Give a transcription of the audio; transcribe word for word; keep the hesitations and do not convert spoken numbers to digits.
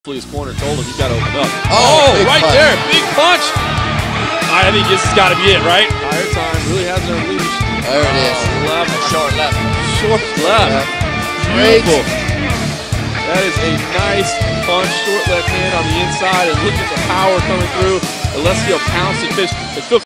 His corner told him you got to open up. Oh, oh right punch. there, big punch. I think this has got to be it, right? Higher time really hasn't unleashed. There it is. Oh, left, short left, short left. left. Beautiful. That is a nice punch, short left hand on the inside, and look at the power coming through. Alessio pounced and fished.